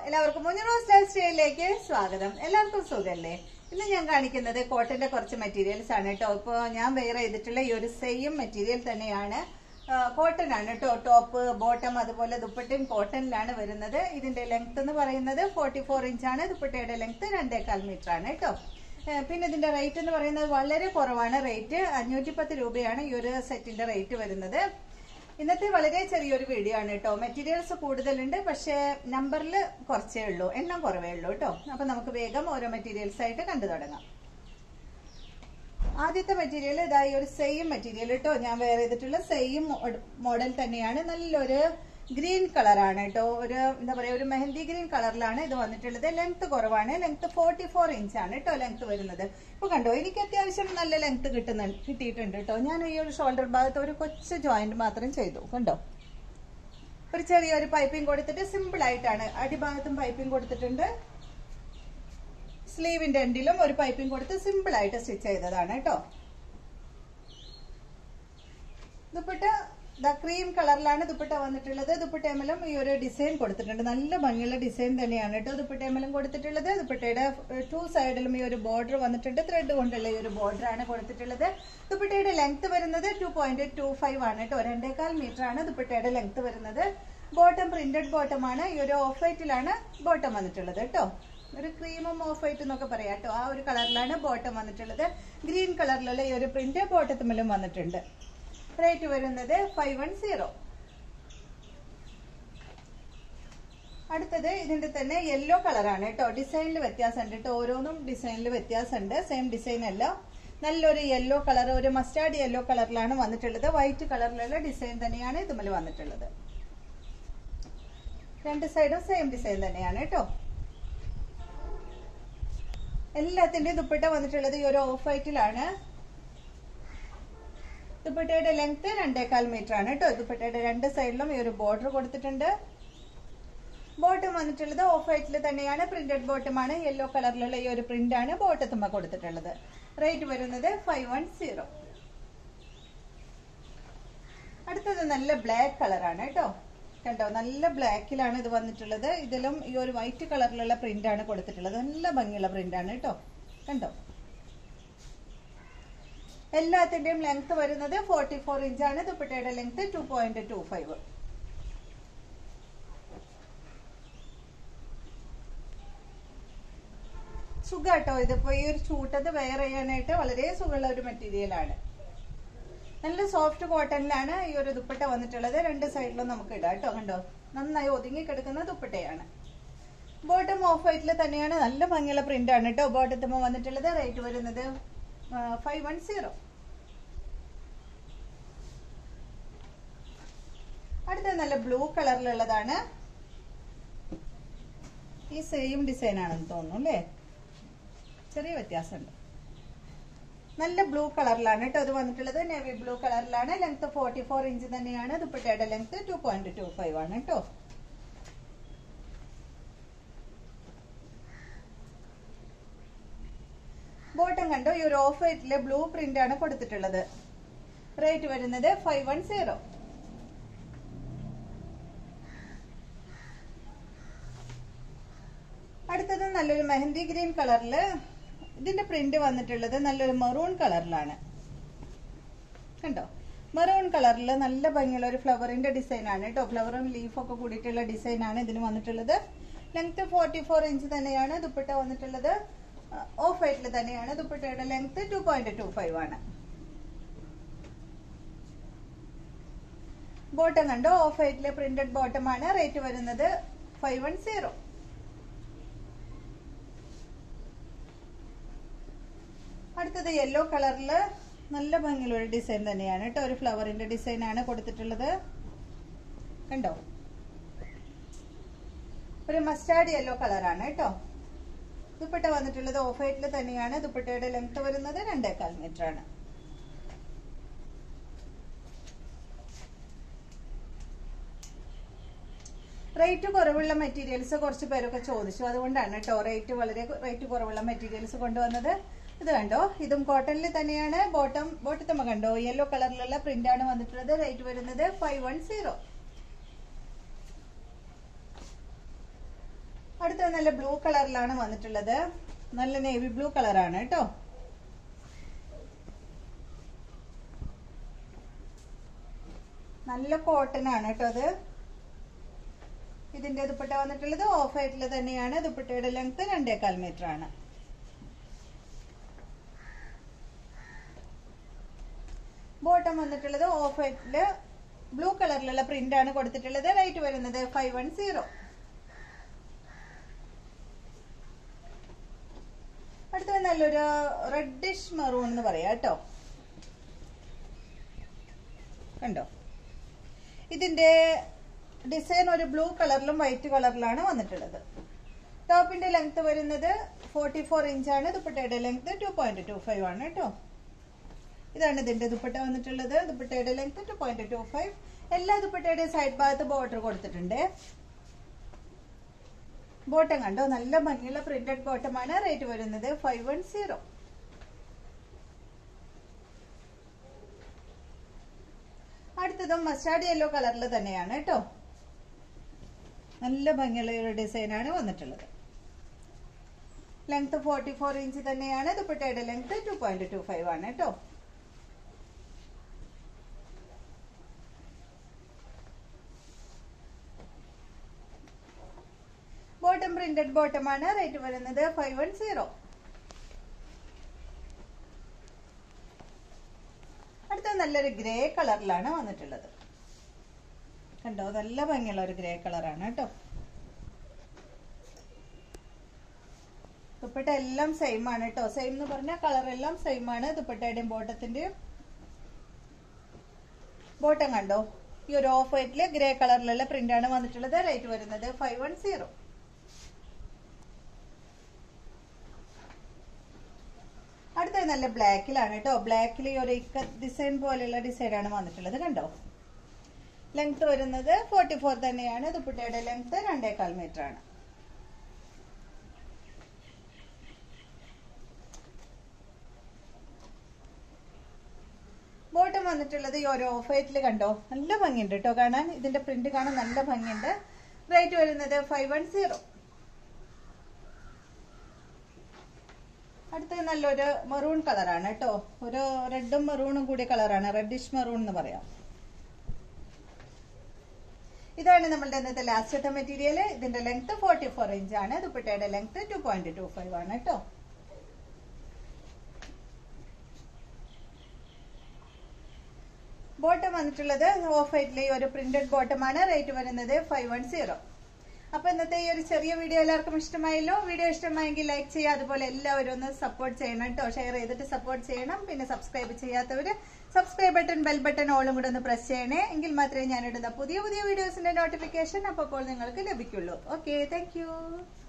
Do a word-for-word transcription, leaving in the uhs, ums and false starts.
എല്ലാവർക്കും മുനിറോസ് ലൈഫ് സ്റ്റൈലിലേക്ക് സ്വാഗതം. എല്ലാവർക്കും സുഖല്ലേ? ഇന്ന് ഞാൻ കാണിക്കുന്നത് കോട്ടന്റെ കുറച്ച് മെറ്റീരിയൽസ് ആണ് കേട്ടോ. ഇപ്പോൾ ഞാൻ വെയർ ചെയ്തിട്ടുള്ള ഈ ഒരു സെയിം മെറ്റീരിയൽ തന്നെയാണ്, കോട്ടൺ ആണ് കേട്ടോ. ടോപ്പ് ബോട്ടം അതുപോലെ ദുപ്പട്ടയും കോട്ടണിലാണ് വരുന്നത്. ഇതിന്റെ ലെങ്ത് എന്ന് പറയുന്നത് ഫോർട്ടി ഫോർ ഇഞ്ചാണ്. ദുപ്പട്ടയുടെ ലെങ്ത് രണ്ടേകാൽ മീറ്റർ ആണ് കേട്ടോ. പിന്നെ ഇതിന്റെ റേറ്റ് എന്ന് പറയുന്നത് വളരെ കുറവാണ്. റേറ്റ് അഞ്ഞൂറ്റി പത്ത് രൂപയാണ് ഈ ഒരു സെറ്റിന്റെ റേറ്റ് വരുന്നത്. ഇന്നത്തെ വളരെ ചെറിയൊരു വീഡിയോ ആണ് കേട്ടോ. മെറ്റീരിയൽസ് കൂടുതലുണ്ട്, പക്ഷേ നമ്പറിൽ കുറച്ചേ ഉള്ളൂ, എണ്ണം കുറവേ ഉള്ളൂ കേട്ടോ. അപ്പൊ നമുക്ക് വേഗം ഓരോ മെറ്റീരിയൽസ് ആയിട്ട് കണ്ടു തുടങ്ങാം. ആദ്യത്തെ മെറ്റീരിയൽ ഇതായി ഒരു സെയിം മെറ്റീരിയൽ കേട്ടോ. ഞാൻ വെയർ ചെയ്തിട്ടുള്ള സെയിം മോഡൽ തന്നെയാണ്. നല്ലൊരു ഗ്രീൻ കളറാണ് കേട്ടോ. ഒരു എന്താ പറയാ, ഒരു മെഹന്തി ഗ്രീൻ കളറിലാണ് ഇത് വന്നിട്ടുള്ളത്. ലെങ്ത് കുറവാണ്. ലെങ്ത് ഫോർട്ടി ഫോർ ഇഞ്ചാണ് കേട്ടോ ലെങ്ത് വരുന്നത്. ഇപ്പൊ കണ്ടോ, എനിക്ക് അത്യാവശ്യം നല്ല ലെങ്ത് കിട്ടുന്ന കിട്ടിയിട്ടുണ്ട് കേട്ടോ. ഞാൻ ഈ ഒരു ഷോൾഡർ ഭാഗത്ത് ഒരു കൊച്ചു ജോയിന്റ് മാത്രം ചെയ്തു. കണ്ടോ, ഒരു ചെറിയൊരു പൈപ്പിംഗ് കൊടുത്തിട്ട് സിമ്പിൾ ആയിട്ടാണ്. അടിഭാഗത്തും പൈപ്പിംഗ് കൊടുത്തിട്ടുണ്ട്, സ്ലീവിന്റെ എൻഡിലും ഒരു പൈപ്പിംഗ് കൊടുത്ത് സിമ്പിൾ ആയിട്ട് സ്റ്റിച്ച് ചെയ്തതാണ് കേട്ടോ. ദുപ്പട്ട ക്രീം കളറിലാണ് ദുപ്പട്ട വന്നിട്ടുള്ളത്. ദുപ്പട്ടേമലും ഈ ഒരു ഡിസൈൻ കൊടുത്തിട്ടുണ്ട്. നല്ല ഭംഗിയുള്ള ഡിസൈൻ തന്നെയാണ് കേട്ടോ ദുപ്പട്ടേമലും കൊടുത്തിട്ടുള്ളത്. ദുപ്പട്ടയുടെ ടു സൈഡിലും ഈ ഒരു ബോർഡർ വന്നിട്ടുണ്ട്. ത്രെഡ് കൊണ്ടുള്ള ഈ ഒരു ബോർഡർ ആണ് കൊടുത്തിട്ടുള്ളത്. ദുപ്പട്ടയുടെ ലെങ്ത് വരുന്നത് ടു പോയിന്റ് ടു ഫൈവ് ആണ് കേട്ടോ. രണ്ടേകാൽ മീറ്റർ ആണ് ദുപ്പട്ടയുടെ ലെങ്ത് വരുന്നത്. ബോട്ടം പ്രിന്റഡ് ബോട്ടം ആണ്. ഈ ഒരു ഓഫ് വൈറ്റിലാണ് ബോട്ടം വന്നിട്ടുള്ളത് കേട്ടോ. ഒരു ക്രീമും ഓഫ് വൈറ്റ് എന്നൊക്കെ പറയാം കേട്ടോ. ആ ഒരു കളറിലാണ് ബോട്ടം വന്നിട്ടുള്ളത്. ഗ്രീൻ കളറിലുള്ള ഈ ഒരു പ്രിന്റ് ബോട്ടത്തിലും വന്നിട്ടുണ്ട്. റേറ്റ് വരുന്നത് ഫൈവ് വൺ സീറോ. അടുത്തത് ഇതിന്റെ തന്നെ യെല്ലോ കളറാണ് കേട്ടോ. ഡിസൈനിൽ വ്യത്യാസമുണ്ട് കേട്ടോ. ഓരോന്നും ഡിസൈനിൽ വ്യത്യാസമുണ്ട്. സെയിം ഡിസൈൻ അല്ല. നല്ലൊരു യെല്ലോ കളർ, ഒരു മസ്റ്റാർഡ് യെല്ലോ കളറിലാണ് വന്നിട്ടുള്ളത്. വൈറ്റ് കളറിലുള്ള ഡിസൈൻ തന്നെയാണ് ഇതുമേൽ വന്നിട്ടുള്ളത്. രണ്ട് സൈഡും സെയിം ഡിസൈൻ തന്നെയാണ് കേട്ടോ. എല്ലാത്തിന്റെയും ദുപ്പട്ട വന്നിട്ടുള്ളത് ഈ ഒരു ഓഫ് വൈറ്റിലാണ്. ദുപ്പട്ടയുടെ ലെങ്ത് രണ്ടേകാൽ മീറ്റർ ആണ് കേട്ടോ. ദുപ്പട്ടയുടെ രണ്ട് സൈഡിലും ഈ ഒരു ബോർഡർ കൊടുത്തിട്ടുണ്ട്. ബോട്ടം വന്നിട്ടുള്ളത് ഓഫ് വൈറ്റിൽ തന്നെയാണ്. പ്രിന്റഡ് ബോട്ടം ആണ്. യെല്ലോ കളറിലുള്ള ഈ ഒരു പ്രിന്റ് ആണ് ബോട്ടത്തുമ്മ കൊടുത്തിട്ടുള്ളത്. റേറ്റ് വരുന്നത് ഫൈവ് വൺ സീറോ. അടുത്തത് നല്ല ബ്ലാക്ക് കളറാണ് കേട്ടോ. കണ്ടോ, നല്ല ബ്ലാക്കിലാണ് ഇത് വന്നിട്ടുള്ളത്. ഇതിലും ഈ ഒരു വൈറ്റ് കളറിലുള്ള പ്രിന്റ് ആണ് കൊടുത്തിട്ടുള്ളത്. നല്ല ഭംഗിയുള്ള പ്രിന്റ് ആണ് കേട്ടോ. കണ്ടോ, എല്ലാത്തിന്റെയും ലെങ്ത് വരുന്നത് ഫോർട്ടി ഫോർ ഇഞ്ചാണ്. ദുപ്പട്ടയുടെ length two point two five. സുഖാട്ടോ. ഇതിപ്പോ ഈ ഒരു ചൂട്ടത് വെയർ ചെയ്യാനായിട്ട് വളരെ സുഖമുള്ള ഒരു മെറ്റീരിയൽ ആണ്. നല്ല സോഫ്റ്റ് കോട്ടണിലാണ് ഈ ഒരു ദുപ്പട്ട വന്നിട്ടുള്ളത്. രണ്ട് സൈഡിലും നമുക്ക് ഇടാം കേട്ടോ. കണ്ടോ, നന്നായി ഒതുങ്ങി കിടക്കുന്ന ദുപ്പട്ടയാണ്. ബോട്ടം ഓഫ് വൈറ്റിൽ തന്നെയാണ്. നല്ല ഭംഗിയുള്ള പ്രിന്റ് ആണ് കേട്ടോ ബോട്ടത്തുമ്പോ വന്നിട്ടുള്ളത്. റേറ്റ് വരുന്നത് ഫൈവ് വൺ സീറോ. അടുത്ത നല്ല ബ്ലൂ കളറിലുള്ളതാണ്. ഈ സെയിം ഡിസൈൻ ആണെന്ന് തോന്നുന്നു അല്ലേ? ചെറിയ വ്യത്യാസമുണ്ട്. നല്ല ബ്ലൂ കളറിലാണ് കേട്ടോ അത് വന്നിട്ടുള്ളത്. നേവി ബ്ലൂ കളറിലാണ്. ലെങ്ത് ഫോർട്ടി ഫോർ ഇഞ്ച് തന്നെയാണ്. ദുപ്പട്ടയുടെ length two point two five ആണ് കേട്ടോ. ബോട്ടം കണ്ടോ, ഈ ഒരു ഓഫ് വൈറ്റിലെ ബ്ലൂ പ്രിന്റ് ആണ് കൊടുത്തിട്ടുള്ളത്. റേറ്റ് വരുന്നത് ഫൈവ് വൺ സീറോ. അടുത്തത് നല്ലൊരു മെഹന്തി ഗ്രീൻ കളറില് ഇതിന്റെ പ്രിന്റ് വന്നിട്ടുള്ളത് നല്ലൊരു മെറൂൺ കളറിലാണ്. കണ്ടോ, മെറൂൺ കളറിൽ നല്ല ഭംഗിയുള്ള ഒരു ഫ്ലവറിന്റെ ഡിസൈൻ ആണ് കേട്ടോ. ഫ്ലവറും ലീഫൊക്കെ കൂടിയിട്ടുള്ള ഡിസൈൻ ആണ് ഇതിന് വന്നിട്ടുള്ളത്. ലെങ്ത് ഫോർട്ടി ഫോർ ഇഞ്ച് തന്നെയാണ്. ദുപ്പട്ട വന്നിട്ടുള്ളത് ഓഫ് വൈറ്റിൽ തന്നെയാണ്. ദുപ്പട്ടയുടെ length two point two five ആണ്. ബോട്ടം കണ്ടോ, ഓഫ് വൈറ്റിലെ പ്രിന്റഡ് ബോട്ടം ആണ്. റേറ്റ് വരുന്നത് ഫൈവ് വൺ സീറോ. അടുത്തത് യെല്ലോ കളറില് നല്ല ഭംഗിയുള്ള ഒരു ഡിസൈൻ തന്നെയാണ് കേട്ടോ. ഒരു ഫ്ലവറിന്റെ ഡിസൈൻ ആണ് കൊടുത്തിട്ടുള്ളത്. കണ്ടോ, ഒരു മസ്റ്റാർഡ് യെല്ലോ കളറാണ് കേട്ടോ. ദുപ്പട്ട വന്നിട്ടുള്ളത് ഓഫ് വൈറ്റിൽ തന്നെയാണ്. ദുപ്പട്ടയുടെ ലെങ്ത് വരുന്നത് രണ്ടേകാൽ മീറ്റർ ആണ്. റേറ്റ് കുറവുള്ള മെറ്റീരിയൽസ് കുറച്ച് പേരൊക്കെ ചോദിച്ചു. അതുകൊണ്ടാണ് കേട്ടോ റേറ്റ് വളരെ റേറ്റ് കുറവുള്ള മെറ്റീരിയൽസ് കൊണ്ടുവന്നത്. ഇത് കണ്ടോ, ഇതും കോട്ടണിൽ തന്നെയാണ്. ബോട്ടം ബോട്ടത്തമ്മ കണ്ടോ, യെല്ലോ കളറിലുള്ള പ്രിന്റ് ആണ് വന്നിട്ടുള്ളത്. റേറ്റ് വരുന്നത് ഫൈവ് വൺ സീറോ. അടുത്ത നല്ല ബ്ലൂ കളറിലാണ് വന്നിട്ടുള്ളത്. നല്ല നേവി ബ്ലൂ കളറാണ് കേട്ടോ. നല്ല കോട്ടൺ ആണ് കേട്ടോ അത്. ഇതിന്റെ ദുപ്പട്ട വന്നിട്ടുള്ളത് ഓഫ് വൈറ്റിൽ തന്നെയാണ്. ദുപ്പട്ടയുടെ ലെങ്ത് രണ്ടേകാൽ മീറ്റർ ആണ്. ബോട്ടം വന്നിട്ടുള്ളത് ഓഫ് വൈറ്റില് ബ്ലൂ കളറിലുള്ള പ്രിന്റ് ആണ് കൊടുത്തിട്ടുള്ളത്. റേറ്റ് വരുന്നത് ഫൈവ് വൺ സീറോ. അടുത്തത് നല്ലൊരു റെഡിഷ് മെറൂൺ എന്ന് പറയാം കേട്ടോ. കണ്ടോ, ഇതിന്റെ ഡിസൈൻ ഒരു ബ്ലൂ കളറിലും വൈറ്റ് കളറിലാണ് വന്നിട്ടുള്ളത്. ടോപ്പിന്റെ ലെങ്ത് വരുന്നത് ഫോർട്ടി ഫോർ ഇഞ്ചാണ്. ദുപ്പട്ടയുടെ length two point two five ആണ് കേട്ടോ. ഇതാണ് ഇതിന്റെ ദുപ്പട്ട വന്നിട്ടുള്ളത്. ദുപ്പട്ടയുടെ length two point two five. എല്ലാ ദുപ്പട്ടയുടെ സൈഡ് ഭാഗത്ത് ബോർഡർ കൊടുത്തിട്ടുണ്ട്. ബോട്ടം കണ്ടോ, നല്ല ഭംഗിയുള്ള പ്രിന്റഡ് ബോട്ടമാണ്. റേറ്റ് വരുന്നത് ഫൈവ് വൺ സീറോ. അടുത്തതും മസ്റ്റാർഡ് യെല്ലോ കളറിൽ തന്നെയാണ് കേട്ടോ. നല്ല ഭംഗിയുള്ള ഒരു ഡിസൈനാണ് വന്നിട്ടുള്ളത്. ലെങ്ത് ഫോർട്ടി ഫോർ ഇഞ്ച് തന്നെയാണ്. ദുപ്പട്ടയുടെ length two point two five ആണ് കേട്ടോ. ബോട്ടം പ്രിന്റഡ് ബോട്ടമാണ്. റേറ്റ് വരുന്നത് ഫൈവ് വൺ സീറോ. അടുത്ത നല്ലൊരു ഗ്രേ കളറിലാണ് വന്നിട്ടുള്ളത്. കണ്ടോ, നല്ല ഭംഗിയുള്ള ഒരു ഗ്രേ കളറാണ് കേട്ടോ. ദുപ്പട്ട എല്ലാം സെയിം ആണ് കേട്ടോ. സെയിം എന്ന് പറഞ്ഞാൽ കളർ എല്ലാം സെയിം ആണ്. ദുപ്പട്ടയുടെയും ബോട്ടത്തിന്റെയും. ബോട്ടം കണ്ടോ, ഈ ഒരു ഓഫ് വൈറ്റില് ഗ്രേ കളറിലുള്ള പ്രിന്റ് ആണ് വന്നിട്ടുള്ളത്. റേറ്റ് വരുന്നത് ഫൈവ് വൺ സീറോ. അടുത്തത് നല്ല ബ്ലാക്കിലാണ് കേട്ടോ. ബ്ലാക്കിൽ ഈ ഒരു ഇക്ക ഡിസൈൻ പോലെയുള്ള ഡിസൈൻ ആണ് വന്നിട്ടുള്ളത്. കണ്ടോ, ലെങ്ത് വരുന്നത് ഫോർട്ടി ഫോർ തന്നെയാണ്. ദുപ്പട്ടയുടെ ലെങ്ത് രണ്ടേകാൽ മീറ്റർ ആണ്. ബോട്ടം വന്നിട്ടുള്ളത് ഈ ഒരു ഓഫ് വൈറ്റിൽ കണ്ടോ, നല്ല ഭംഗിയുണ്ട് കേട്ടോ കാണാൻ. ഇതിന്റെ പ്രിന്റ് കാണാൻ നല്ല ഭംഗിയുണ്ട്. റേറ്റ് വരുന്നത് ഫൈവ് വൺ സീറോ. അടുത്തത് നല്ലൊരു മെറൂൺ കളറാണ് കേട്ടോ. ഒരു റെഡും മെറൂണും കൂടിയ കളറാണ്. റെഡിഷ് മെറൂൺ എന്ന് പറയാം. ഇതാണ് നമ്മളുടെ ഇന്നത്തെ ലാസ്റ്റത്തെ മെറ്റീരിയൽ. ഇതിന്റെ ലെങ്ത് ഫോർട്ടി ഫോർ ഇഞ്ച് ആണ്. ദുപ്പട്ടയുടെ length two point two five ആണ് കേട്ടോ. ബോട്ടം വന്നിട്ടുള്ളത് ഓഫ് വൈറ്റിലെ ഒരു പ്രിന്റഡ് ബോട്ടമാണ്. റേറ്റ് വരുന്നത് ഫൈവ് വൺ സീറോ. അപ്പൊ ഇന്നത്തെ ഈ ഒരു ചെറിയ വീഡിയോ എല്ലാവർക്കും ഇഷ്ടമായല്ലോ. വീഡിയോ ഇഷ്ടമായെങ്കിൽ ലൈക്ക് ചെയ്യുക. അതുപോലെ എല്ലാവരും ഒന്ന് സപ്പോർട്ട് ചെയ്യണം കേട്ടോ. ഷെയർ ചെയ്തിട്ട് സപ്പോർട്ട് ചെയ്യണം. പിന്നെ സബ്സ്ക്രൈബ് ചെയ്യാത്തവര് സബ്സ്ക്രൈബ് ബട്ടൺ, ബെൽ ബട്ടൺ ഓളും കൂടെ ഒന്ന് പ്രസ് ചെയ്യണേ. എങ്കിൽ മാത്രമേ ഞാൻ ഇടുന്ന പുതിയ പുതിയ വീഡിയോസിന്റെ നോട്ടിഫിക്കേഷൻ അപ്പോൾ നിങ്ങൾക്ക് ലഭിക്കുള്ളൂ. Okay, thank you.